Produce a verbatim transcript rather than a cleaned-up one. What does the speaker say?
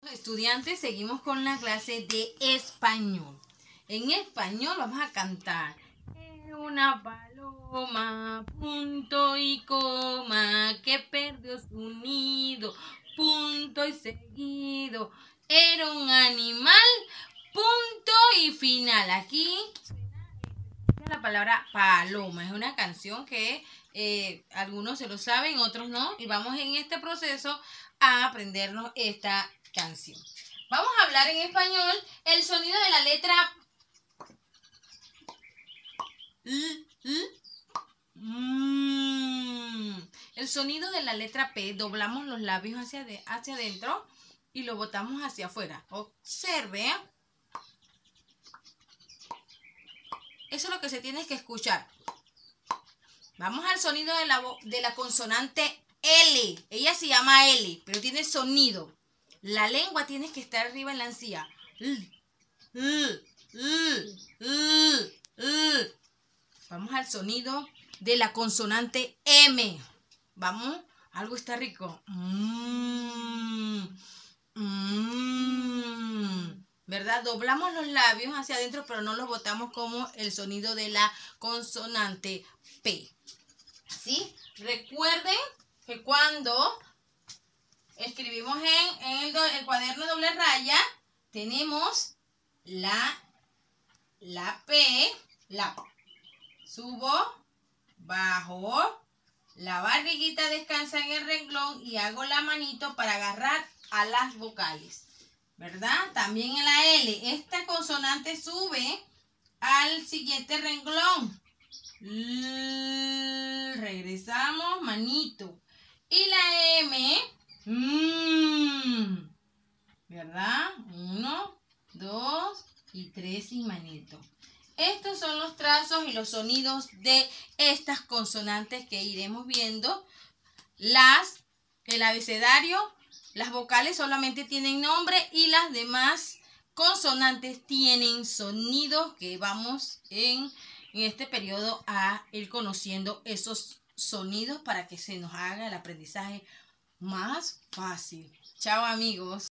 Estudiantes, seguimos con la clase de español. En español vamos a cantar. Una paloma, punto y coma, que perdió su nido, punto y seguido. Era un animal, punto y final. Aquí la palabra paloma es una canción que eh, algunos se lo saben, otros no. Y vamos en este proceso a aprendernos esta canción. Vamos a hablar en español el sonido de la letra L, L, mm. El sonido de la letra P, doblamos los labios hacia, de, hacia adentro y lo botamos hacia afuera. Observe. Eso es lo que se tiene que escuchar. Vamos al sonido de la, de la consonante L. Ella se llama L, pero tiene sonido. La lengua tiene que estar arriba en la encía. L, L, L, L, L. Vamos al sonido de la consonante M. Vamos, algo está rico. Mm, mm, ¿verdad? Doblamos los labios hacia adentro, pero no los botamos como el sonido de la consonante P. ¿Sí? Recuerden que cuando escribimos en, en el, el cuaderno de doble raya, tenemos la, la P, la subo, bajo, la barriguita descansa en el renglón y hago la manito para agarrar a las vocales, ¿verdad? También en la L, esta consonante sube al siguiente renglón. L, regresamos, manito. Y la M, mmm, ¿verdad? Uno, dos y tres y manito. Estos son los trazos y los sonidos de estas consonantes que iremos viendo. Las, el abecedario, las vocales solamente tienen nombre y las demás consonantes tienen sonidos que vamos en, en este periodo a ir conociendo esos sonidos para que se nos haga el aprendizaje más fácil. Chao, amigos.